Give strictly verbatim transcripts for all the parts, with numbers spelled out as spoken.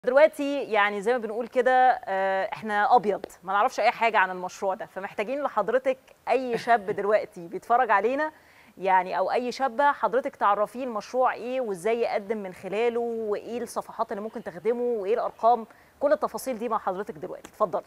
دلوقتي يعني زي ما بنقول كده احنا ابيض ما نعرفش اي حاجه عن المشروع ده، فمحتاجين لحضرتك اي شاب دلوقتي بيتفرج علينا يعني او اي شابه حضرتك تعرفيه المشروع ايه وازاي يقدم من خلاله وايه الصفحات اللي ممكن تخدمه وايه الارقام، كل التفاصيل دي مع حضرتك دلوقتي. اتفضلي.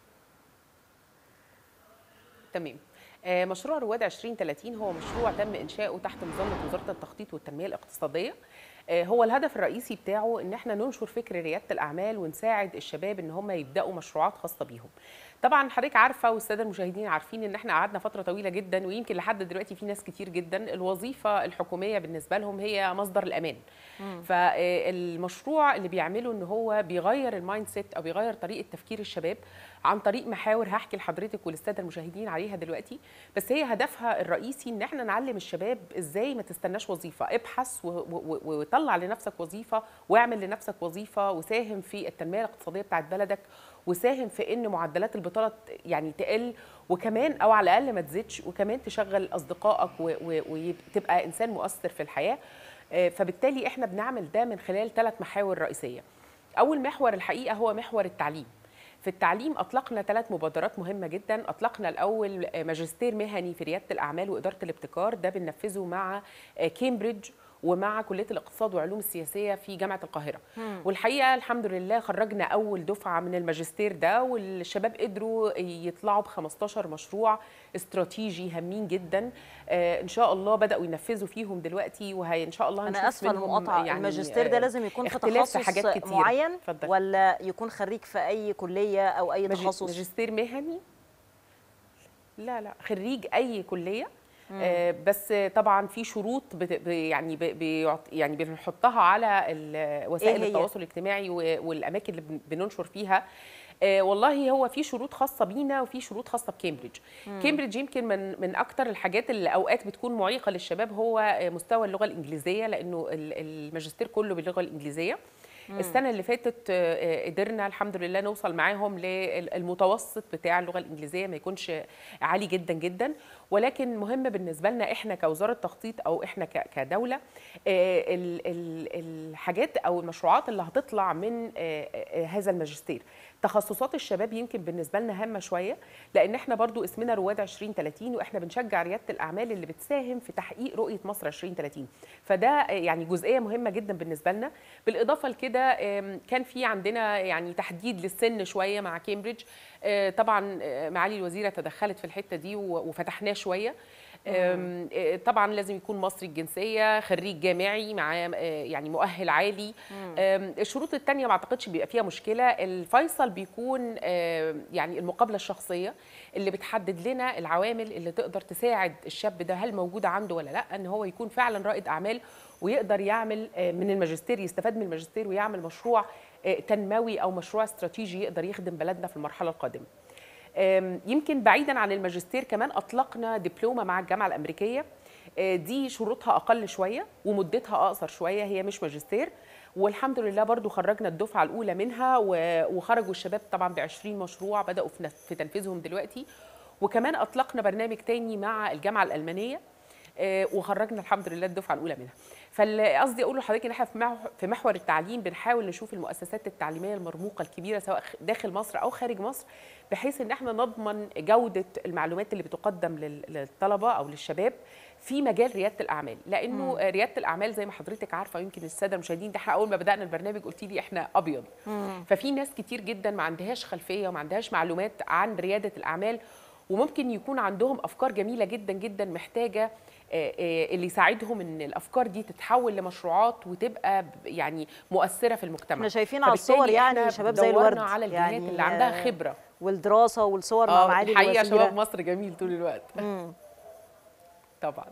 تمام. مشروع رواد عشرين ثلاثين هو مشروع تم إنشاؤه تحت مظلة وزارة التخطيط والتنمية الاقتصادية. هو الهدف الرئيسي بتاعه ان احنا ننشر فكر ريادة الأعمال ونساعد الشباب ان هم يبدأوا مشروعات خاصة بيهم. طبعا حضرتك عارفة والسادة المشاهدين عارفين ان احنا قعدنا فترة طويلة جدا ويمكن لحد دلوقتي في ناس كتير جدا الوظيفة الحكومية بالنسبة لهم هي مصدر الأمان. مم. فالمشروع اللي بيعمله ان هو بيغير المايند سيت او بيغير طريقة تفكير الشباب عن طريق محاور هحكي لحضرتك وللساده المشاهدين عليها دلوقتي، بس هي هدفها الرئيسي ان احنا نعلم الشباب ازاي ما تستناش وظيفه، ابحث وطلع لنفسك وظيفه واعمل لنفسك وظيفه وساهم في التنميه الاقتصاديه بتاعت بلدك وساهم في ان معدلات البطاله يعني تقل وكمان او على الاقل ما تزيدش وكمان تشغل اصدقائك وتبقى انسان مؤثر في الحياه. فبالتالي احنا بنعمل ده من خلال ثلاث محاور رئيسيه. اول محور الحقيقه هو محور التعليم. في التعليم أطلقنا ثلاث مبادرات مهمة جدا. أطلقنا الأول ماجستير مهني في ريادة الأعمال وإدارة الابتكار، ده بننفذه مع كامبريدج ومع كلية الاقتصاد وعلوم السياسية في جامعة القاهرة. مم. والحقيقة الحمد لله خرجنا أول دفعة من الماجستير ده والشباب قدروا يطلعوا ب خمستاشر مشروع استراتيجي هامين جدا. آه إن شاء الله بدأوا ينفذوا فيهم دلوقتي وهي إن شاء الله أنا أسفة المقاطعة، يعني الماجستير ده لازم يكون في تخصص حاجات كتير معين فضل. ولا يكون خريج في أي كلية أو أي تخصص؟ ماجستير مهني لا لا خريج أي كلية. آه بس طبعا في شروط بت يعني بي يعني بنحطها على وسائل إيه التواصل الاجتماعي والاماكن اللي بننشر فيها. آه والله هو في شروط خاصه بينا وفي شروط خاصه بكامبريدج. كامبريدج يمكن من من اكتر الحاجات اللي اوقات بتكون معيقه للشباب هو مستوى اللغه الانجليزيه، لانه الماجستير كله باللغه الانجليزيه. مم. السنه اللي فاتت قدرنا الحمد لله نوصل معاهم للمتوسط بتاع اللغه الانجليزيه، ما يكونش عالي جدا جدا، ولكن مهم بالنسبه لنا احنا كوزاره تخطيط او احنا كدوله الحاجات او المشروعات اللي هتطلع من هذا الماجستير. تخصصات الشباب يمكن بالنسبه لنا هامه شويه، لان احنا برضو اسمنا رواد عشرين ثلاثين واحنا بنشجع رياده الاعمال اللي بتساهم في تحقيق رؤيه مصر عشرين ثلاثين، فده يعني جزئيه مهمه جدا بالنسبه لنا. بالاضافه لكده كان في عندنا يعني تحديد للسن شويه مع كامبريدج، طبعا معالي الوزيره تدخلت في الحته دي وفتحناه شويه. طبعا لازم يكون مصري الجنسيه، خريج جامعي مع يعني مؤهل عالي. الشروط الثانيه ما اعتقدش بيبقى فيها مشكله. الفيصل بيكون يعني المقابله الشخصيه اللي بتحدد لنا العوامل اللي تقدر تساعد الشاب ده هل موجوده عنده ولا لا، ان هو يكون فعلا رائد اعمال ويقدر يعمل من الماجستير، يستفاد من الماجستير ويعمل مشروع تنموي او مشروع استراتيجي يقدر يخدم بلدنا في المرحله القادمه. يمكن بعيدا عن الماجستير كمان اطلقنا دبلومه مع الجامعه الامريكيه، دي شروطها اقل شويه ومدتها اقصر شويه، هي مش ماجستير، والحمد لله برضو خرجنا الدفعه الاولى منها وخرجوا الشباب طبعا ب عشرين مشروع بداوا في تنفيذهم دلوقتي. وكمان اطلقنا برنامج تاني مع الجامعه الالمانيه وخرجنا الحمد لله الدفعه الاولى منها. فقصدي اقول لحضرتك ان احنا في محور التعليم بنحاول نشوف المؤسسات التعليميه المرموقه الكبيره سواء داخل مصر او خارج مصر، بحيث ان احنا نضمن جوده المعلومات اللي بتقدم للطلبه او للشباب في مجال رياده الاعمال، لانه مم. رياده الاعمال زي ما حضرتك عارفه يمكن الساده المشاهدين ده احنا اول ما بدانا البرنامج قلت لي احنا ابيض. مم. ففي ناس كتير جدا ما عندهاش خلفيه وما عندهاش معلومات عن رياده الاعمال، وممكن يكون عندهم افكار جميله جدا جدا محتاجه اللي يساعدهم ان الافكار دي تتحول لمشروعات وتبقى يعني مؤثره في المجتمع. احنا شايفين على الصور يعني شباب زي الورد على الجهات يعني اللي عندها خبره والدراسه والصور مع معالي الوزيره. الحقيقه شباب مصر جميل طول الوقت. مم. طبعا.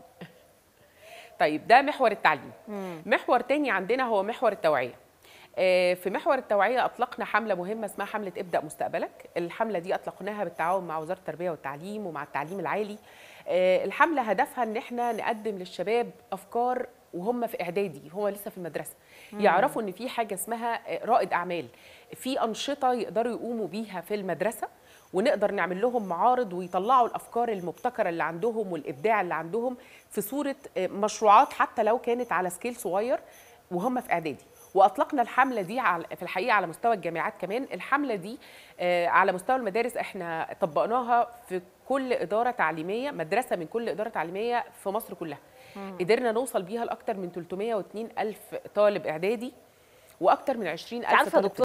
طيب ده محور التعليم. مم. محور تاني عندنا هو محور التوعيه. في محور التوعيه اطلقنا حمله مهمه اسمها حمله ابدا مستقبلك. الحمله دي اطلقناها بالتعاون مع وزاره التربيه والتعليم ومع التعليم العالي. الحمله هدفها ان احنا نقدم للشباب افكار وهم في اعدادي، هم لسه في المدرسه، يعرفوا ان في حاجه اسمها رائد اعمال، في انشطه يقدروا يقوموا بيها في المدرسه ونقدر نعمل لهم معارض ويطلعوا الافكار المبتكره اللي عندهم والابداع اللي عندهم في صوره مشروعات حتى لو كانت على سكيل صغير وهم في اعدادي. واطلقنا الحمله دي في الحقيقه على مستوى الجامعات كمان. الحمله دي على مستوى المدارس احنا طبقناها في كل اداره تعليميه، مدرسه من كل اداره تعليميه في مصر كلها. مم. قدرنا نوصل بيها لاكثر من ثلاثمائة واثنين ألف طالب اعدادي واكثر من عشرين ألف طالب